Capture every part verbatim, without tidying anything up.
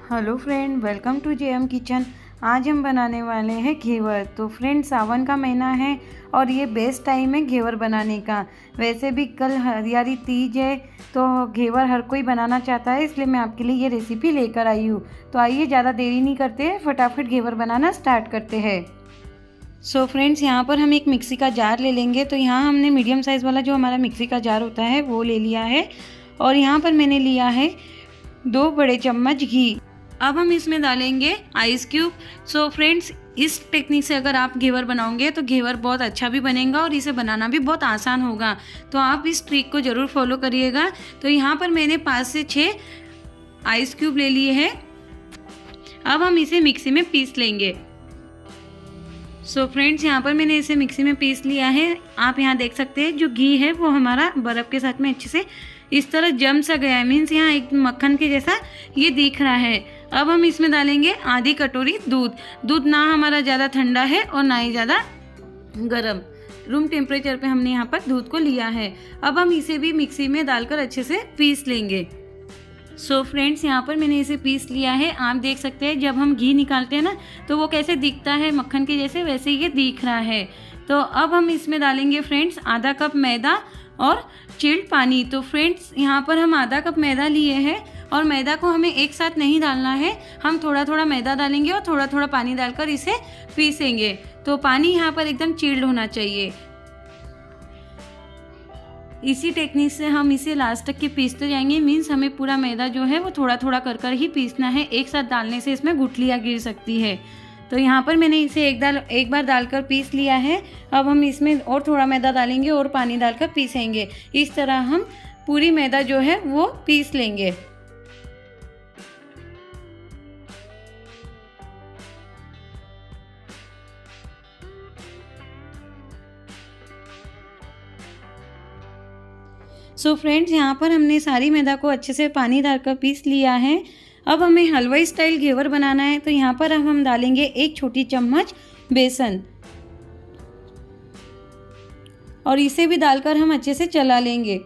Hello friend, welcome to J M kitchen. आज हम बनाने वाले हैं घेवर। तो फ्रेंड, सावन का महीना है और ये बेस्ट टाइम है घेवर बनाने का। वैसे भी कल हरियाली तीज है तो घेवर हर कोई बनाना चाहता है, इसलिए मैं आपके लिए ये रेसिपी लेकर आई हूँ। तो आइए ज़्यादा देरी नहीं करते हैं, फटाफट घेवर बनाना स्टार्ट करते हैं। सो so फ्रेंड्स, यहाँ पर हम एक मिक्सी का जार ले लेंगे। तो यहाँ हमने मीडियम साइज़ वाला जो हमारा मिक्सी का जार होता है वो ले लिया है और यहाँ पर मैंने लिया है दो बड़े चम्मच घी। अब हम इसमें डालेंगे आइस क्यूब। सो फ्रेंड्स, इस टेक्निक से अगर आप घेवर बनाओगे तो घेवर बहुत अच्छा भी बनेगा और इसे बनाना भी बहुत आसान होगा। तो आप इस ट्रिक को ज़रूर फॉलो करिएगा। तो यहाँ पर मैंने पाँच से छः आइस क्यूब ले लिए हैं। अब हम इसे मिक्सी में पीस लेंगे। सो so फ्रेंड्स, यहाँ पर मैंने इसे मिक्सी में पीस लिया है। आप यहाँ देख सकते हैं जो घी है वो हमारा बर्फ़ के साथ में अच्छे से इस तरह जम सा गया है, मीन्स यहाँ एक मक्खन के जैसा ये दिख रहा है। अब हम इसमें डालेंगे आधी कटोरी दूध। दूध ना हमारा ज़्यादा ठंडा है और ना ही ज़्यादा गरम, रूम टेम्परेचर पे हमने यहाँ पर दूध को लिया है। अब हम इसे भी मिक्सी में डालकर अच्छे से पीस लेंगे। सो so फ्रेंड्स, यहाँ पर मैंने इसे पीस लिया है। आप देख सकते हैं जब हम घी निकालते हैं ना तो वो कैसे दिखता है मक्खन के जैसे, वैसे ये दिख रहा है। तो अब हम इसमें डालेंगे फ्रेंड्स आधा कप मैदा और चिल्ड पानी। तो फ्रेंड्स, यहाँ पर हम आधा कप मैदा लिए हैं और मैदा को हमें एक साथ नहीं डालना है, हम थोड़ा थोड़ा मैदा डालेंगे और थोड़ा थोड़ा पानी डालकर इसे पीसेंगे। तो पानी यहाँ पर एकदम चिल्ड होना चाहिए। इसी टेक्निक से हम इसे लास्ट तक के पीसते जाएंगे। मीन्स हमें पूरा मैदा जो है वो थोड़ा थोड़ा कर कर ही पीसना है, एक साथ डालने से इसमें गुठलियाँ गिर सकती है। तो यहाँ पर मैंने इसे एक दाल एक बार डालकर पीस लिया है। अब हम इसमें और थोड़ा मैदा डालेंगे और पानी डालकर पीसेंगे। इस तरह हम पूरी मैदा जो है वो पीस लेंगे। सो so फ्रेंड्स, यहाँ पर हमने सारी मैदा को अच्छे से पानी डालकर पीस लिया है। अब हमें हलवाई स्टाइल घेवर बनाना है। तो यहाँ पर अब हम डालेंगे एक छोटी चम्मच बेसन और इसे भी डालकर हम अच्छे से चला लेंगे।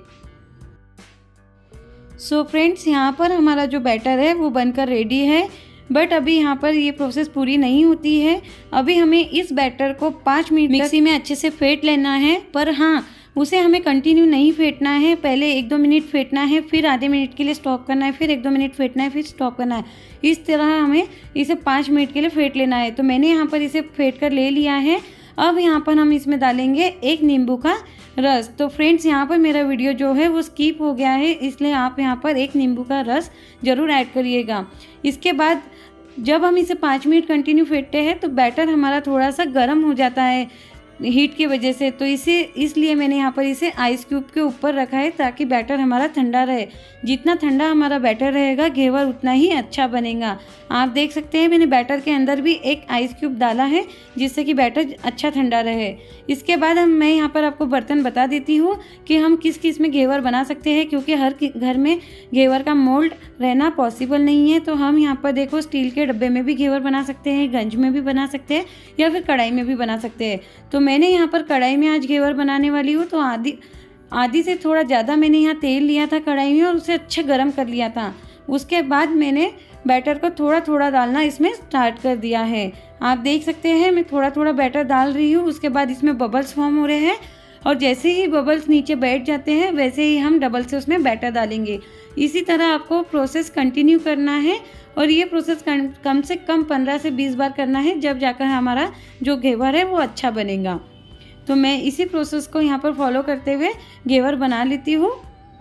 सो so फ्रेंड्स, यहाँ पर हमारा जो बैटर है वो बनकर रेडी है। बट अभी यहाँ पर ये प्रोसेस पूरी नहीं होती है। अभी हमें इस बैटर को पाँच मिनट मिक्सी में अच्छे से फेंट लेना है। पर हाँ, उसे हमें कंटिन्यू नहीं फेंटना है। पहले एक दो मिनट फेंटना है, फिर आधे मिनट के लिए स्टॉप करना है, फिर एक दो मिनट फेंटना है, फिर स्टॉप करना है। इस तरह हमें इसे पाँच मिनट के लिए फेंट लेना है। तो मैंने यहाँ पर इसे फेंट कर ले लिया है। अब यहाँ पर हम इसमें डालेंगे एक नींबू का रस। तो फ्रेंड्स, यहाँ पर मेरा वीडियो जो है वो स्किप हो गया है, इसलिए आप यहाँ पर एक नींबू का रस ज़रूर ऐड करिएगा। इसके बाद जब हम इसे पाँच मिनट कंटिन्यू फेंटते हैं तो बैटर हमारा थोड़ा सा गर्म हो जाता है हीट की वजह से। तो इसे इसलिए मैंने यहाँ पर इसे आइस क्यूब के ऊपर रखा है ताकि बैटर हमारा ठंडा रहे। जितना ठंडा हमारा बैटर रहेगा घेवर उतना ही अच्छा बनेगा। आप देख सकते हैं मैंने बैटर के अंदर भी एक आइस क्यूब डाला है जिससे कि बैटर अच्छा ठंडा रहे। इसके बाद हम मैं यहाँ पर आपको बर्तन बता देती हूँ कि हम किस किस में घेवर बना सकते हैं, क्योंकि हर घर में घेवर का मोल्ड रहना पॉसिबल नहीं है। तो हम यहाँ पर देखो स्टील के डब्बे में भी घेवर बना सकते हैं, गंज में भी बना सकते हैं या फिर कढ़ाई में भी बना सकते हैं। तो मैंने यहाँ पर कढ़ाई में आज घेवर बनाने वाली हूँ। तो आधी आधी से थोड़ा ज़्यादा मैंने यहाँ तेल लिया था कढ़ाई में और उसे अच्छे गर्म कर लिया था। उसके बाद मैंने बैटर को थोड़ा थोड़ा डालना इसमें स्टार्ट कर दिया है। आप देख सकते हैं मैं थोड़ा थोड़ा बैटर डाल रही हूँ। उसके बाद इसमें बबल्स फॉर्म हो रहे हैं और जैसे ही बबल्स नीचे बैठ जाते हैं वैसे ही हम डबल से उसमें बैटर डालेंगे। इसी तरह आपको प्रोसेस कंटिन्यू करना है और ये प्रोसेस कम से कम पंद्रह से बीस बार करना है, जब जाकर हमारा जो घेवर है वो अच्छा बनेगा। तो मैं इसी प्रोसेस को यहाँ पर फॉलो करते हुए घेवर बना लेती हूँ।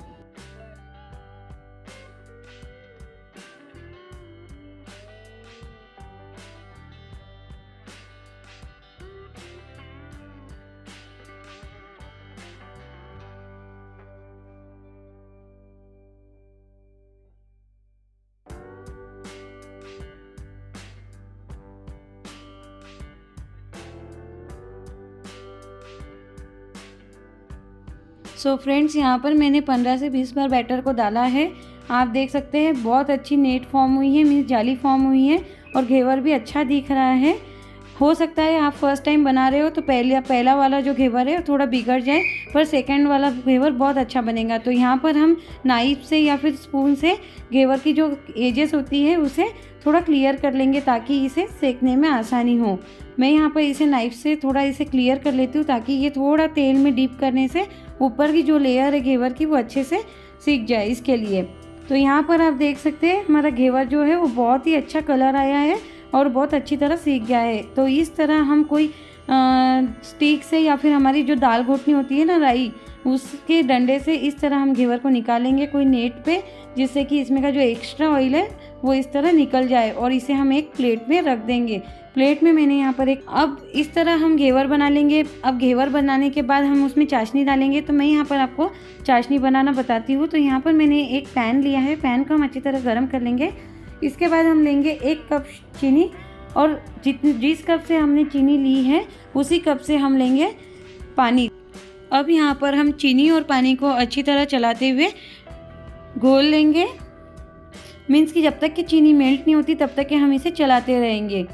सो फ्रेंड्स, यहाँ पर मैंने पंद्रह से बीस बार बैटर को डाला है। आप देख सकते हैं बहुत अच्छी नेट फॉर्म हुई है, मीन्स जाली फॉर्म हुई है और घेवर भी अच्छा दिख रहा है। हो सकता है आप फर्स्ट टाइम बना रहे हो तो पहले पहला वाला जो घेवर है थोड़ा बिगड़ जाए, पर सेकंड वाला घेवर बहुत अच्छा बनेगा। तो यहाँ पर हम नाइफ से या फिर स्पून से घेवर की जो एजेस होती है उसे थोड़ा क्लियर कर लेंगे ताकि इसे सेकने में आसानी हो। मैं यहाँ पर इसे नाइफ से थोड़ा इसे क्लियर कर लेती हूँ ताकि ये थोड़ा तेल में डीप करने से ऊपर की जो लेयर है घेवर की वो अच्छे से सीख जाए, इसके लिए। तो यहाँ पर आप देख सकते हैं हमारा घेवर जो है वो बहुत ही अच्छा कलर आया है और बहुत अच्छी तरह सीख गया है। तो इस तरह हम कोई स्टिक से या फिर हमारी जो दाल घोटनी होती है ना राई, उसके डंडे से इस तरह हम घेवर को निकालेंगे कोई नेट पे, जिससे कि इसमें का जो एक्स्ट्रा ऑयल है वो इस तरह निकल जाए और इसे हम एक प्लेट में रख देंगे। प्लेट में मैंने यहाँ पर एक, अब इस तरह हम घेवर बना लेंगे। अब घेवर बनाने के बाद हम उसमें चाशनी डालेंगे। तो मैं यहाँ पर आपको चाशनी बनाना बताती हूँ। तो यहाँ पर मैंने एक पैन लिया है, पैन को हम अच्छी तरह गर्म कर लेंगे। इसके बाद हम लेंगे एक कप चीनी और जितनी जिस कप से हमने चीनी ली है उसी कप से हम लेंगे पानी। अब यहाँ पर हम चीनी और पानी को अच्छी तरह चलाते हुए घोल लेंगे। मीन्स कि जब तक कि चीनी मेल्ट नहीं होती तब तक कि हम इसे चलाते रहेंगे।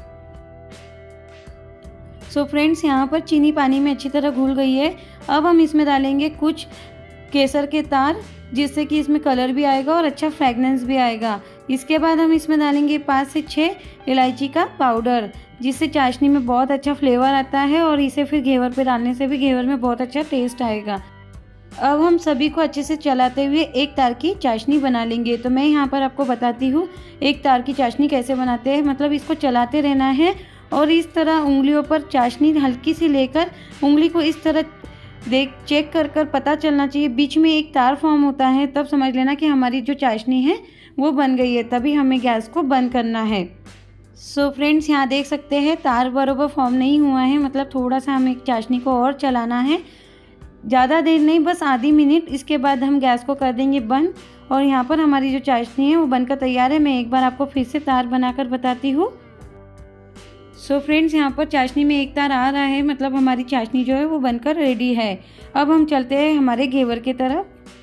सो फ्रेंड्स, यहाँ पर चीनी पानी में अच्छी तरह घुल गई है। अब हम इसमें डालेंगे कुछ केसर के तार, जिससे कि इसमें कलर भी आएगा और अच्छा फ्रेगनेंस भी आएगा। इसके बाद हम इसमें डालेंगे पाँच से छः इलायची का पाउडर, जिससे चाशनी में बहुत अच्छा फ्लेवर आता है और इसे फिर घेवर पे डालने से भी घेवर में बहुत अच्छा टेस्ट आएगा। अब हम सभी को अच्छे से चलाते हुए एक तार की चाशनी बना लेंगे। तो मैं यहाँ पर आपको बताती हूँ एक तार की चाशनी कैसे बनाते हैं। मतलब इसको चलाते रहना है और इस तरह उंगलियों पर चाशनी हल्की सी लेकर उंगली को इस तरह देख चेक कर कर पता चलना चाहिए, बीच में एक तार फॉर्म होता है, तब समझ लेना कि हमारी जो चाशनी है वो बन गई है। तभी हमें गैस को बंद करना है। सो फ्रेंड्स, यहाँ देख सकते हैं तार बराबर फॉर्म नहीं हुआ है, मतलब थोड़ा सा हमें चाशनी को और चलाना है, ज़्यादा देर नहीं, बस आधी मिनट। इसके बाद हम गैस को कर देंगे बंद और यहाँ पर हमारी जो चाशनी है वो बनकर तैयार है। मैं एक बार आपको फिर से तार बनाकर बताती हूँ। सो फ्रेंड्स, यहाँ पर चाशनी में एक तार आ रहा है, मतलब हमारी चाशनी जो है वो बनकर रेडी है। अब हम चलते हैं हमारे घेवर की तरफ।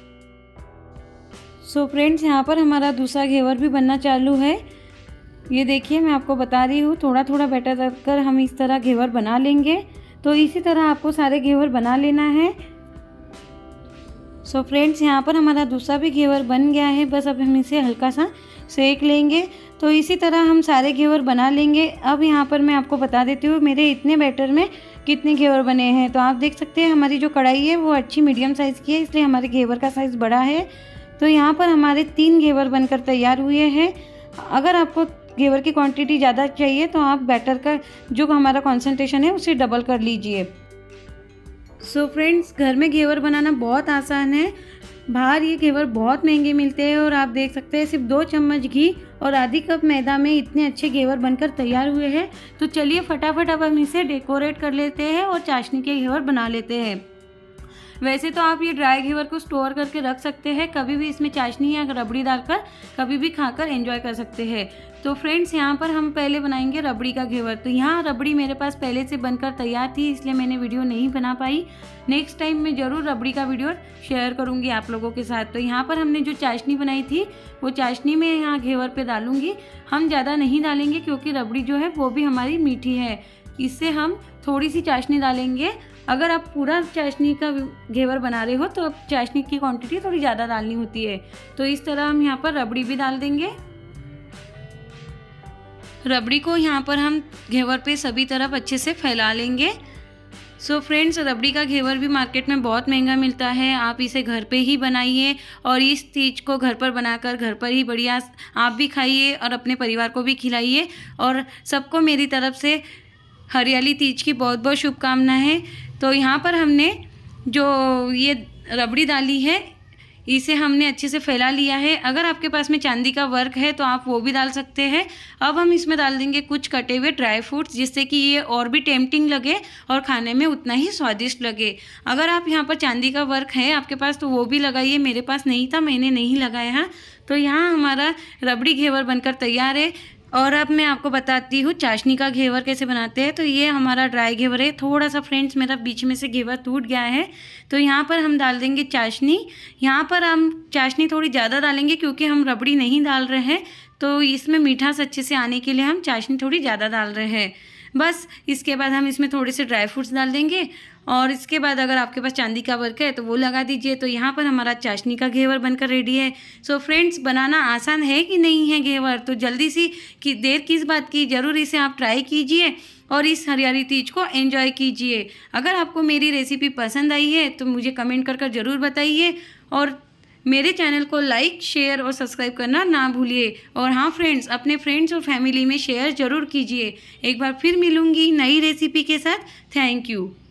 सो फ्रेंड्स, यहाँ पर हमारा दूसरा घेवर भी बनना चालू है। ये देखिए, मैं आपको बता रही हूँ थोड़ा थोड़ा बैटर रखकर हम इस तरह घेवर बना लेंगे। तो इसी तरह आपको सारे घेवर बना लेना है। सो फ्रेंड्स, यहाँ पर हमारा दूसरा भी घेवर बन गया है, बस अब हम इसे हल्का सा सेक लेंगे। तो इसी तरह हम सारे घेवर बना लेंगे। अब यहाँ पर मैं आपको बता देती हूँ मेरे इतने बैटर में कितने घेवर बने हैं। तो आप देख सकते हैं हमारी जो कढ़ाई है वो अच्छी मीडियम साइज़ की है, इसलिए हमारे घेवर का साइज़ बड़ा है। तो यहाँ पर हमारे तीन घेवर बनकर तैयार हुए हैं। अगर आपको घेवर की क्वांटिटी ज़्यादा चाहिए तो आप बैटर का जो हमारा कॉन्सेंट्रेशन है उसे डबल कर लीजिए। सो फ्रेंड्स, घर में घेवर बनाना बहुत आसान है। बाहर ये घेवर बहुत महंगे मिलते हैं और आप देख सकते हैं सिर्फ दो चम्मच घी और आधी कप मैदा में इतने अच्छे घेवर बनकर तैयार हुए हैं। तो चलिए फटाफट अब हम इसे डेकोरेट कर लेते हैं और चाशनी के घेवर बना लेते हैं। वैसे तो आप ये ड्राई घेवर को स्टोर करके रख सकते हैं, कभी भी इसमें चाशनी या रबड़ी डालकर कभी भी खाकर एंजॉय कर सकते हैं। तो फ्रेंड्स, यहाँ पर हम पहले बनाएंगे रबड़ी का घेवर। तो यहाँ रबड़ी मेरे पास पहले से बनकर तैयार थी, इसलिए मैंने वीडियो नहीं बना पाई। नेक्स्ट टाइम मैं ज़रूर रबड़ी का वीडियो शेयर करूँगी आप लोगों के साथ। तो यहाँ पर हमने जो चाशनी बनाई थी वो चाशनी में यहाँ घेवर पे डालूँगी। हम ज़्यादा नहीं डालेंगे क्योंकि रबड़ी जो है वो भी हमारी मीठी है, इससे हम थोड़ी सी चाशनी डालेंगे। अगर आप पूरा चाशनी का घेवर बना रहे हो तो अब चाशनी की क्वांटिटी थोड़ी ज़्यादा डालनी होती है। तो इस तरह हम यहाँ पर रबड़ी भी डाल देंगे। रबड़ी को यहाँ पर हम घेवर पे सभी तरफ अच्छे से फैला लेंगे। सो फ्रेंड्स, रबड़ी का घेवर भी मार्केट में बहुत महंगा मिलता है। आप इसे घर पे ही बनाइए और इस तीज को घर पर बनाकर घर पर ही बढ़िया आप भी खाइए और अपने परिवार को भी खिलाइए। और सबको मेरी तरफ से हरियाली तीज की बहुत बहुत शुभकामनाएं। तो यहाँ पर हमने जो ये रबड़ी डाली है इसे हमने अच्छे से फैला लिया है। अगर आपके पास में चांदी का वर्क है तो आप वो भी डाल सकते हैं। अब हम इसमें डाल देंगे कुछ कटे हुए ड्राई फ्रूट्स, जिससे कि ये और भी टेम्पटिंग लगे और खाने में उतना ही स्वादिष्ट लगे। अगर आप यहाँ पर चांदी का वर्क है आपके पास तो वो भी लगाइए। मेरे पास नहीं था, मैंने नहीं लगाया। तो यहाँ हमारा रबड़ी घेवर बनकर तैयार है। और अब मैं आपको बताती हूँ चाशनी का घेवर कैसे बनाते हैं। तो ये हमारा ड्राई घेवर है। थोड़ा सा फ्रेंड्स मेरा बीच में से घेवर टूट गया है। तो यहाँ पर हम डाल देंगे चाशनी। यहाँ पर हम चाशनी थोड़ी ज़्यादा डालेंगे क्योंकि हम रबड़ी नहीं डाल रहे हैं, तो इसमें मीठास अच्छे से आने के लिए हम चाशनी थोड़ी ज़्यादा डाल रहे हैं। बस इसके बाद हम इसमें थोड़े से ड्राई फ्रूट्स डाल देंगे और इसके बाद अगर आपके पास चांदी का वर्क है तो वो लगा दीजिए। तो यहाँ पर हमारा चाशनी का घेवर बनकर रेडी है। सो फ्रेंड्स, बनाना आसान है कि नहीं है घेवर? तो जल्दी सी कि देर किस बात की, ज़रूर इसे आप ट्राई कीजिए और इस हरियाली तीज को एंजॉय कीजिए। अगर आपको मेरी रेसिपी पसंद आई है तो मुझे कमेंट कर कर ज़रूर बताइए और मेरे चैनल को लाइक, शेयर और सब्सक्राइब करना ना भूलिए। और हाँ फ्रेंड्स, अपने फ्रेंड्स और फैमिली में शेयर ज़रूर कीजिए। एक बार फिर मिलूँगी नई रेसिपी के साथ। Thank you.